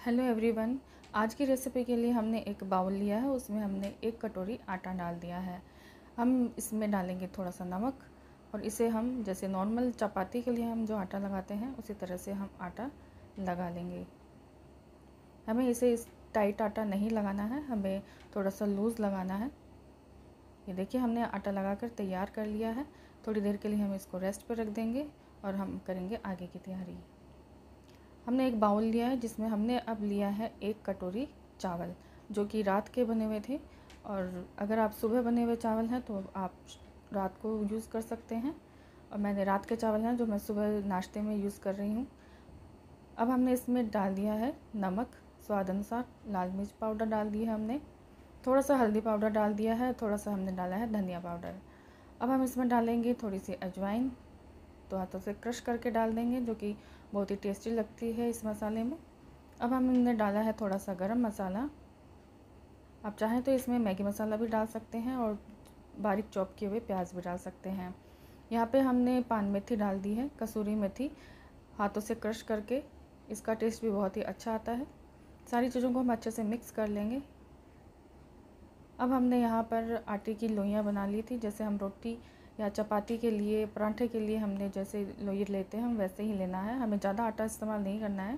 Hello everyone. आज की recipe के लिए हमने एक बाउल लिया है, उसमें हमने 1 कटोरी आटा डाल दिया है। हम इसमें डालेंगे थोड़ा सा नमक और इसे हम जैसे नॉर्मल चपाती के लिए हम जो आटा लगाते हैं उसी तरह से हम आटा लगा लेंगे। हमें इसे इस टाइट आटा नहीं लगाना है, हमें थोड़ा सा लूज़ लगाना है। ये देखिए हमने आटा लगाकर तैयार कर लिया है। थोड़ी देर के लिए हम इसको रेस्ट पर रख देंगे और हम करेंगे आगे की तैयारी। हमने एक बाउल लिया है जिसमें हमने अब लिया है 1 कटोरी चावल, जो कि रात के बने हुए थे। और अगर आप सुबह बने हुए चावल हैं तो आप रात को यूज़ कर सकते हैं, और मैंने रात के चावल हैं जो मैं सुबह नाश्ते में यूज़ कर रही हूँ। अब हमने इसमें डाल दिया है नमक स्वाद अनुसार, लाल मिर्च पाउडर डाल दिया है हमने, थोड़ा सा हल्दी पाउडर डाल दिया है, थोड़ा सा हमने डाला है धनिया पाउडर। अब हम इसमें डालेंगे थोड़ी सी अजवाइन, तो हाथों से क्रश करके डाल देंगे, जो कि बहुत ही टेस्टी लगती है इस मसाले में। अब हमने डाला है थोड़ा सा गरम मसाला। आप चाहें तो इसमें मैगी मसाला भी डाल सकते हैं और बारीक चॉप किए हुए प्याज भी डाल सकते हैं। यहाँ पे हमने पान मेथी डाल दी है, कसूरी मेथी, हाथों से क्रश करके। इसका टेस्ट भी बहुत ही अच्छा आता है। सारी चीज़ों को हम अच्छे से मिक्स कर लेंगे। अब हमने यहाँ पर आटे की लोइयाँ बना ली थी, जैसे हम रोटी या चपाती के लिए, पराठे के लिए हमने जैसे लोई लेते हैं हम वैसे ही लेना है, हमें ज़्यादा आटा इस्तेमाल नहीं करना है।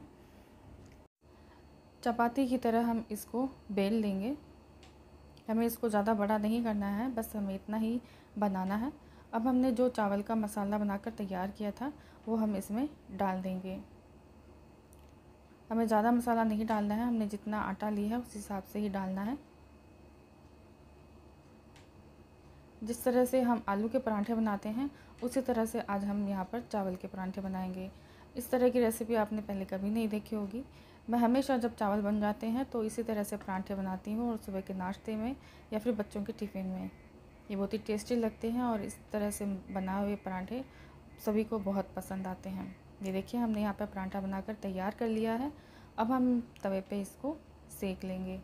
चपाती की तरह हम इसको बेल लेंगे। हमें इसको ज़्यादा बड़ा नहीं करना है, बस हमें इतना ही बनाना है। अब हमने जो चावल का मसाला बनाकर तैयार किया था वो हम इसमें डाल देंगे। हमें ज़्यादा मसाला नहीं डालना है, हमने जितना आटा लिया है उस हिसाब से ही डालना है। जिस तरह से हम आलू के पराठे बनाते हैं उसी तरह से आज हम यहाँ पर चावल के पराठे बनाएंगे। इस तरह की रेसिपी आपने पहले कभी नहीं देखी होगी। मैं हमेशा जब चावल बन जाते हैं तो इसी तरह से पराठे बनाती हूँ, और सुबह के नाश्ते में या फिर बच्चों के टिफ़िन में ये बहुत ही टेस्टी लगते हैं, और इस तरह से बनाए हुए पराठे सभी को बहुत पसंद आते हैं। ये देखिए हमने यहाँ पर पराठा बनाकर तैयार कर लिया है। अब हम तवे पे इसको सेक लेंगे।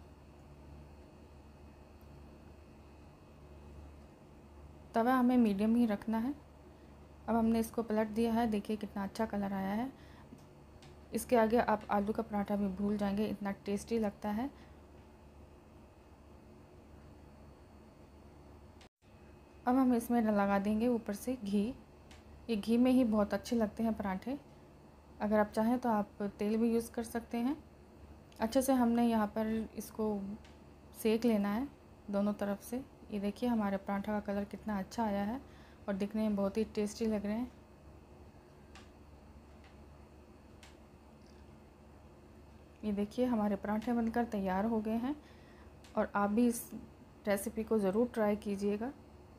तवा हमें मीडियम ही रखना है। अब हमने इसको पलट दिया है, देखिए कितना अच्छा कलर आया है। इसके आगे आप आलू का पराठा भी भूल जाएंगे, इतना टेस्टी लगता है। अब हम इसमें लगा देंगे ऊपर से घी। ये घी में ही बहुत अच्छे लगते हैं पराठे। अगर आप चाहें तो आप तेल भी यूज़ कर सकते हैं। अच्छे से हमने यहाँ पर इसको सेक लेना है दोनों तरफ से। ये देखिए हमारे पराठा का कलर कितना अच्छा आया है और दिखने में बहुत ही टेस्टी लग रहे हैं। ये देखिए हमारे पराठे बनकर तैयार हो गए हैं, और आप भी इस रेसिपी को ज़रूर ट्राई कीजिएगा।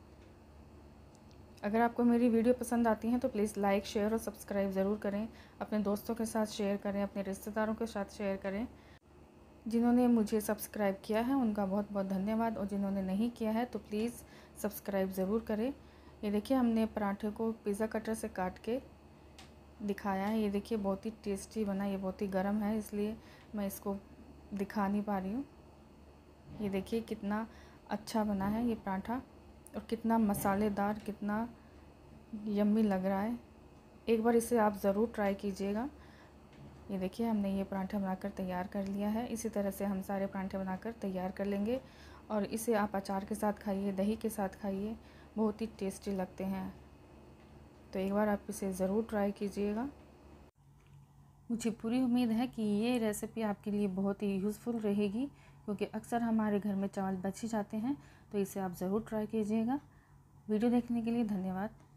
अगर आपको मेरी वीडियो पसंद आती है तो प्लीज़ लाइक, शेयर और सब्सक्राइब ज़रूर करें। अपने दोस्तों के साथ शेयर करें, अपने रिश्तेदारों के साथ शेयर करें। जिन्होंने मुझे सब्सक्राइब किया है उनका बहुत बहुत धन्यवाद, और जिन्होंने नहीं किया है तो प्लीज़ सब्सक्राइब ज़रूर करें। ये देखिए हमने पराठे को पिज़्ज़ा कटर से काट के दिखाया है। ये देखिए बहुत ही टेस्टी बना। ये बहुत ही गर्म है इसलिए मैं इसको दिखा नहीं पा रही हूँ। ये देखिए कितना अच्छा बना है ये पराठा, और कितना मसालेदार, कितना यम्मी लग रहा है। एक बार इसे आप ज़रूर ट्राई कीजिएगा। ये देखिए हमने ये पराठा बनाकर तैयार कर लिया है। इसी तरह से हम सारे पराठे बनाकर तैयार कर लेंगे, और इसे आप अचार के साथ खाइए, दही के साथ खाइए, बहुत ही टेस्टी लगते हैं। तो एक बार आप इसे ज़रूर ट्राई कीजिएगा। मुझे पूरी उम्मीद है कि ये रेसिपी आपके लिए बहुत ही यूज़फुल रहेगी, क्योंकि अक्सर हमारे घर में चावल बच ही जाते हैं। तो इसे आप ज़रूर ट्राई कीजिएगा। वीडियो देखने के लिए धन्यवाद।